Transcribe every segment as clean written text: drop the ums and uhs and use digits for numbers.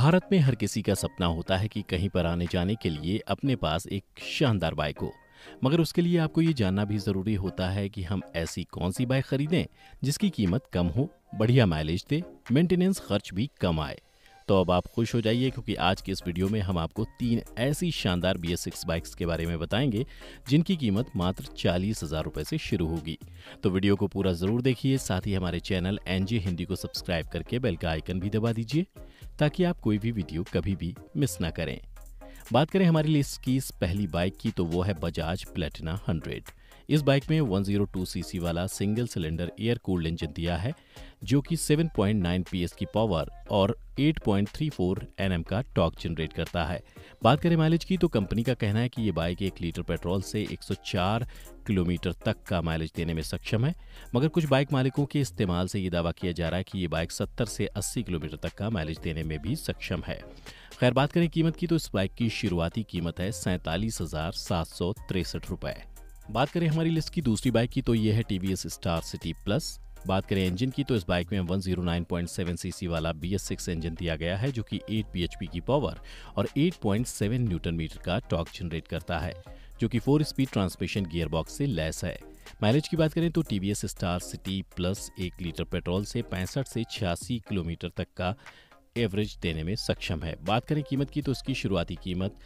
भारत में हर किसी का सपना होता है कि कहीं पर आने जाने के लिए अपने पास एक शानदार बाइक हो। मगर उसके लिए आपको ये जानना भी ज़रूरी होता है कि हम ऐसी कौन सी बाइक खरीदें जिसकी कीमत कम हो, बढ़िया माइलेज दे, मेंटेनेंस खर्च भी कम आए। तो अब आप खुश हो जाइए क्योंकि आज के इस वीडियो में हम आपको 3 ऐसी शानदार BS6 बाइक्स के बारे में बताएंगे जिनकी कीमत मात्र 40,000 रुपए से शुरू होगी। तो वीडियो को पूरा ज़रूर देखिए, साथ ही हमारे चैनल NJ हिंदी को सब्सक्राइब करके बेल का आइकन भी दबा दीजिए ताकि आप कोई भी वीडियो कभी भी मिस ना करें। बात करें हमारी लिस्ट की इस पहली बाइक की तो वो है बजाज प्लेटिना 100। इस बाइक में 102 सीसी वाला single cylinder air cooled engine दिया है जो कि 7.9 PS की पावर और 8.34 Nm का टॉर्क जनरेट करता है। बात करें माइलेज की तो कंपनी का कहना है कि ये बाइक 1 लीटर पेट्रोल से 104 किलोमीटर तक का माइलेज देने में सक्षम है। मगर कुछ बाइक मालिकों के इस्तेमाल से ये दावा किया जा रहा है कि ये बाइक 70 से 80 किलोमीटर तक का माइलेज देने में भी सक्षम है। खैर, बात करें कीमत की तो इस बाइक की शुरुआती कीमत है 47,763 रुपए। बात करें हमारी लिस्ट की दूसरी बाइक की तो ये है TVS स्टार सिटी प्लस। बात करें इंजन की तो इस बाइक में 109.7 सीसी वाला BS6 इंजन दिया गया है जो कि 8 bhp की पावर और 8.7 न्यूटन मीटर का टॉर्क जनरेट करता है, जो कि 4 स्पीड ट्रांसमिशन गियर बॉक्स से लैस है। माइलेज की बात करें तो TVS star city plus 1 litre petrol से 65 से 86 किलोमीटर तक का एवरेज देने में सक्षम है। बात करें कीमत की तो इसकी शुरुआती कीमत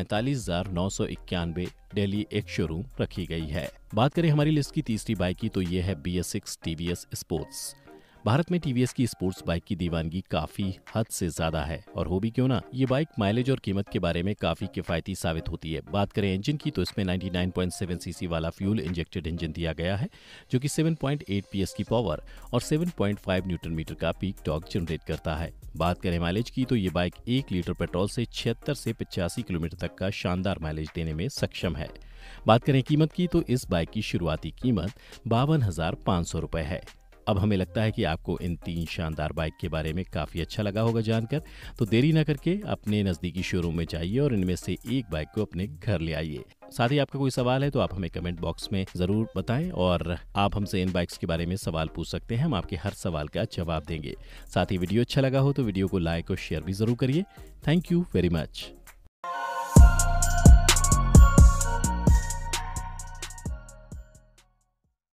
45,991 दिल्ली एक शोरूम रखी गई है। बात करें हमारी लिस्ट की तीसरी बाइक की तो ये है BS6 TVS स्पोर्ट्स। भारत में TVS की स्पोर्ट्स बाइक की दीवानगी काफी हद से ज्यादा है और हो भी क्यों ना, ये बाइक माइलेज और कीमत के बारे में काफी किफायती साबित होती है। बात करें इंजन की तो इसमें 99.7 सीसी वाला फ्यूल इंजेक्टेड इंजन दिया गया है जो कि 7.8 PS की पावर और 7.5 न्यूटन मीटर का पीक टॉर्क जनरेट करता है। बात करें माइलेज की तो ये बाइक 1 लीटर पेट्रोल से 76 से 85 किलोमीटर तक का शानदार माइलेज देने में सक्षम है। बात करें कीमत की तो इस बाइक की शुरुआती कीमत 52,500 रुपए है। अब हमें लगता है कि आपको इन 3 शानदार बाइक के बारे में काफ़ी अच्छा लगा होगा जानकर, तो देरी न करके अपने नज़दीकी शोरूम में जाइए और इनमें से एक बाइक को अपने घर ले आइए। साथ ही आपका कोई सवाल है तो आप हमें कमेंट बॉक्स में ज़रूर बताएं और आप हमसे इन बाइक्स के बारे में सवाल पूछ सकते हैं, हम आपके हर सवाल का जवाब देंगे। साथ ही वीडियो अच्छा लगा हो तो वीडियो को लाइक और शेयर भी ज़रूर करिए। Thank you very much.